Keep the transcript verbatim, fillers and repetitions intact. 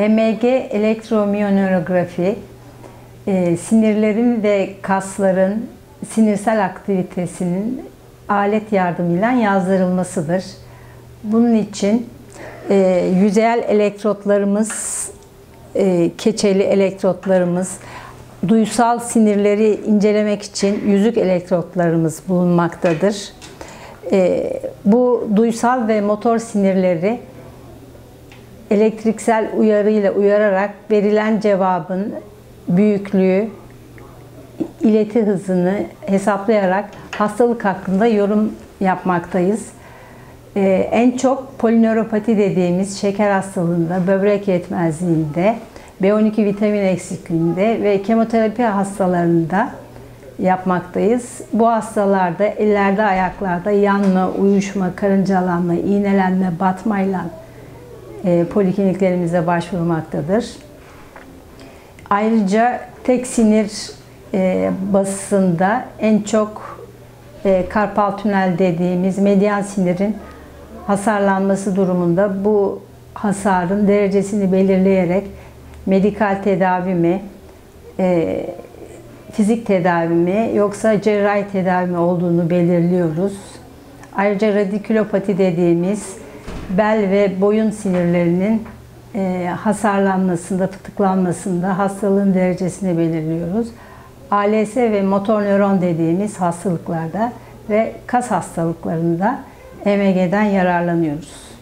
E M G elektromiyonörografi, e, sinirlerin ve kasların sinirsel aktivitesinin alet yardımıyla yazdırılmasıdır. Bunun için e, yüzeyel elektrotlarımız, e, keçeli elektrotlarımız, duysal sinirleri incelemek için yüzük elektrotlarımız bulunmaktadır. E, bu duysal ve motor sinirleri elektriksel uyarıyla uyararak verilen cevabın büyüklüğü, ileti hızını hesaplayarak hastalık hakkında yorum yapmaktayız. Ee, en çok polinöropati dediğimiz şeker hastalığında, böbrek yetmezliğinde, B on iki vitamin eksikliğinde ve kemoterapi hastalarında yapmaktayız. Bu hastalarda ellerde, ayaklarda yanma, uyuşma, karıncalanma, iğnelenme, batmayla e, polikliniklerimize başvurmaktadır. Ayrıca tek sinir e, basısında en çok e, karpal tünel dediğimiz medyan sinirin hasarlanması durumunda bu hasarın derecesini belirleyerek medikal tedavi mi, e, fizik tedavi mi yoksa cerrahi tedavi mi olduğunu belirliyoruz. Ayrıca radikülopati dediğimiz bel ve boyun sinirlerinin e, hasarlanmasında, fıtıklanmasında hastalığın derecesini belirliyoruz. A L S ve motor nöron dediğimiz hastalıklarda ve kas hastalıklarında E M G'den yararlanıyoruz.